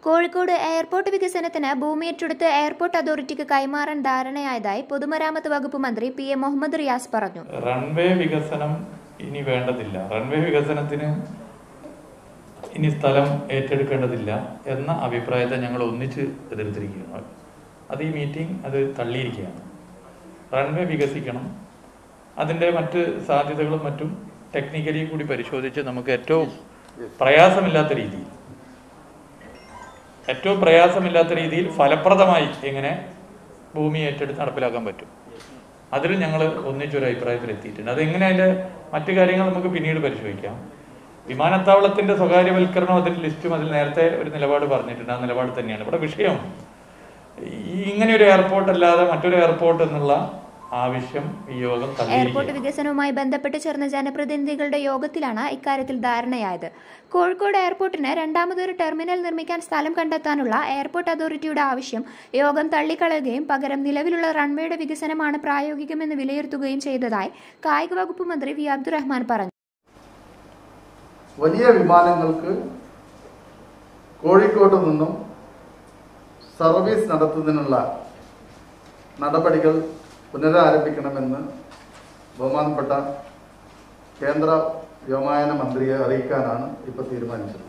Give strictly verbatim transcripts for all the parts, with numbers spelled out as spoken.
Kozhikode airport വികസനത്തിന് ഭൂമി ഏറ്റെടുത്ത് എയർപോർട്ട് അതോറിറ്റിക്ക് കൈമാറാൻ ധാരണയായതായി പൊതുമരാമത്ത് വകുപ്പ് മന്ത്രി പി എ മുഹമ്മദ് റിയാസ് പറഞ്ഞു. റൺവേ വികസനം ഇനി വേണ്ടതില്ല, റൺവേ വികസനത്തിന് ഇനി സ്ഥലം ഏറ്റെടുക്കേണ്ടതില്ല എന്ന അഭിപ്രായത്തെ ഞങ്ങൾ ഒന്നിച്ച് എതിർത്തിരിക്കുകയാണ്. അത് ഈ മീറ്റിംഗ് അത് തള്ളിയിരിക്കുകയാണ്. റൺവേ വികസിക്കണം, അതിൻ്റെ മറ്റ് സാധ്യതകളും മറ്റും ടെക്നിക്കലി കൂടി പരിശോധിച്ച് നമുക്ക് ഏറ്റവും പ്രയാസമില്ലാത്ത രീതിയിൽ ഏറ്റവും പ്രയാസമില്ലാത്ത രീതിയിൽ ഫലപ്രദമായി എങ്ങനെ ഭൂമി ഏറ്റെടുത്ത് നടപ്പിലാക്കാൻ പറ്റും, അതിൽ ഞങ്ങൾ ഒന്നിച്ചൊരു അഭിപ്രായത്തിൽ എത്തിയിട്ടുണ്ട്. അതെങ്ങനെ അതിൻ്റെ മറ്റു കാര്യങ്ങൾ നമുക്ക് പിന്നീട് പരിശോധിക്കാം. വിമാനത്താവളത്തിൻ്റെ സ്വകാര്യവൽക്കരണം അതിൻ്റെ ലിസ്റ്റും അതിൽ നേരത്തെ ഒരു നിലപാട് പറഞ്ഞിട്ടുണ്ട്. ആ നിലപാട് തന്നെയാണ് ഇവിടെ വിഷയം. ഈ ഇങ്ങനെയൊരു എയർപോർട്ട് അല്ലാതെ മറ്റൊരു എയർപോർട്ട് എന്നുള്ള ആവശ്യം ഈ യോഗം എയർപോർട്ട് വികസനവുമായി ബന്ധപ്പെട്ട് ചേർന്ന ജനപ്രതിനിധികളുടെ യോഗത്തിലാണ് ഇക്കാര്യത്തിൽ ധാരണയായത്. കോഴിക്കോട് എയർപോർട്ടിന് രണ്ടാമതൊരു ടെർമിനൽ നിർമ്മിക്കാൻ സ്ഥലം കണ്ടെത്താനുള്ള എയർപോർട്ട് അതോറിറ്റിയുടെ ആവശ്യം യോഗം തള്ളിക്കളയുകയും പകരം നിലവിലുള്ള റൺവേയുടെ വികസനമാണ് പ്രായോഗികമെന്ന് വിലയിരുത്തുകയും ചെയ്തതായി കായിക വകുപ്പ് മന്ത്രി വി അബ്ദുറഹ്മാൻ പറഞ്ഞു. വലിയ വിമാനങ്ങൾക്ക് കോഴിക്കോട്ട് നിന്നും സർവീസ് നടത്തുന്നതിനുള്ള നടപടികൾ പുനരാരംഭിക്കണമെന്ന് ബഹുമാനപ്പെട്ട കേന്ദ്ര വ്യോമയാന മന്ത്രിയെ അറിയിക്കാനാണ് ഇപ്പോൾ തീരുമാനിച്ചത്.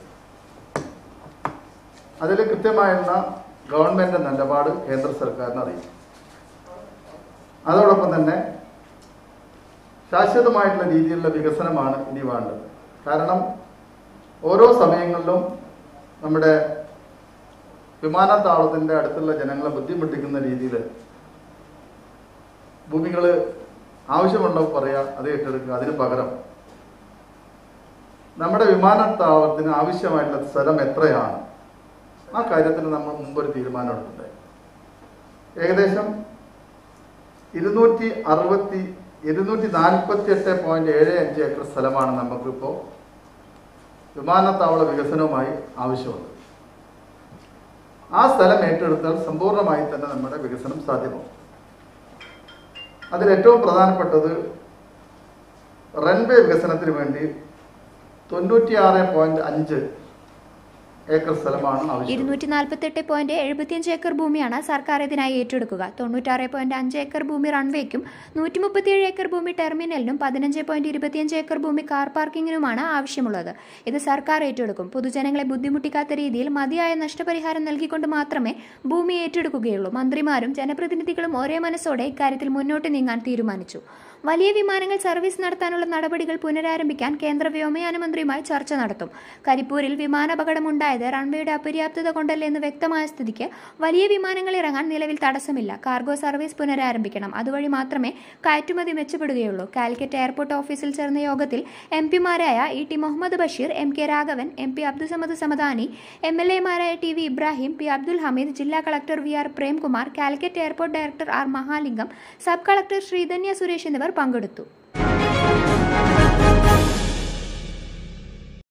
അതിൽ കൃത്യമായുള്ള ഗവൺമെൻറ് നിലപാട് കേന്ദ്ര സർക്കാരിനെ അറിയിക്കും. അതോടൊപ്പം തന്നെ ശാശ്വതമായിട്ടുള്ള രീതിയിലുള്ള വികസനമാണ് ഇനി വേണ്ടത്. കാരണം ഓരോ സമയങ്ങളിലും നമ്മുടെ വിമാനത്താവളത്തിൻ്റെ അടുത്തുള്ള ജനങ്ങളെ ബുദ്ധിമുട്ടിക്കുന്ന രീതിയിൽ ഭൂമികൾ ആവശ്യമുള്ളവർ പറയുക, അത് ഏറ്റെടുക്കുക. അതിന് പകരം നമ്മുടെ വിമാനത്താവളത്തിന് ആവശ്യമായിട്ടുള്ള സ്ഥലം എത്രയാണ്, ആ കാര്യത്തിൽ നമ്മൾ മുമ്പൊരു തീരുമാനമെടുത്തിട്ടുണ്ട്. ഏകദേശം ഇരുന്നൂറ്റി അറുപത്തി ഇരുന്നൂറ്റി നാൽപ്പത്തി എട്ട് പോയിന്റ് ഏഴ് അഞ്ച് ഏക്കർ സ്ഥലമാണ് നമുക്കിപ്പോൾ വിമാനത്താവള വികസനവുമായി ആവശ്യമുള്ളത്. ആ സ്ഥലം ഏറ്റെടുത്താൽ സമ്പൂർണ്ണമായി തന്നെ നമ്മുടെ വികസനം സാധ്യമാകും. അതിൽ ഏറ്റവും പ്രധാനപ്പെട്ടത് റൺവേ വികസനത്തിന് വേണ്ടി തൊണ്ണൂറ്റിയാറ് പോയിന്റ് അഞ്ച് ഏക്കർ സ്ഥലമാണ് ആവശ്യം. ഇരുന്നൂറ്റി നാൽപ്പത്തി എട്ട് പോയിന്റ് എഴുപത്തിയഞ്ച് ഏക്കർ ഭൂമിയാണ് സർക്കാർ ഇതിനായി ഏറ്റെടുക്കുക. തൊണ്ണൂറ്റാറ് പോയിന്റ് അഞ്ച് ഏക്കർ ഭൂമി റൺവേക്കും നൂറ്റി മുപ്പത്തിയേഴ് ഏക്കർ ഭൂമി ടെർമിനലിനും പതിനഞ്ച് പോയിന്റ് ഇരുപത്തിയഞ്ച് ഏക്കർ ഭൂമി കാർ പാർക്കിങ്ങിനുമാണ് ആവശ്യമുള്ളത്. ഇത് സർക്കാർ ഏറ്റെടുക്കും. പൊതുജനങ്ങളെ ബുദ്ധിമുട്ടിക്കാത്ത രീതിയിൽ മതിയായ നഷ്ടപരിഹാരം നൽകിക്കൊണ്ട് മാത്രമേ ഭൂമി ഏറ്റെടുക്കുകയുള്ളൂ. മന്ത്രിമാരും ജനപ്രതിനിധികളും ഒരേ മനസ്സോടെ ഇക്കാര്യത്തിൽ മുന്നോട്ട് നീങ്ങാൻ തീരുമാനിച്ചു. വലിയ വിമാനങ്ങൾ സർവീസ് നടത്താനുള്ള നടപടികൾ പുനരാരംഭിക്കാൻ കേന്ദ്ര വ്യോമയാന മന്ത്രിയുമായി ചർച്ച നടത്തും. കരിപ്പൂരിൽ വിമാനാപകടമുണ്ടായത് റൺവേയുടെ അപര്യാപ്തത കൊണ്ടല്ലേ എന്ന് വ്യക്തമായ സ്ഥിതിക്ക് വലിയ വിമാനങ്ങൾ ഇറങ്ങാൻ നിലവിൽ തടസ്സമില്ല. Cargo service പുനരാരംഭിക്കണം. അതുവഴി മാത്രമേ കയറ്റുമതി മെച്ചപ്പെടുകയുള്ളൂ. കാലിക്കറ്റ് എയർപോർട്ട് ഓഫീസിൽ ചേർന്ന യോഗത്തിൽ എം പിമാരായ E T Muhammad Basheer, M K Raghavan, M P Abdussamad Samadani, M L എമാരായ T V Ibrahim, P Abdul Hameed, ജില്ലാ collector V R Premkumar, Calicut airport director R Mahalingam, sub collector Sreedhanya Suresh എന്നിവർ പങ്കെടുത്തു.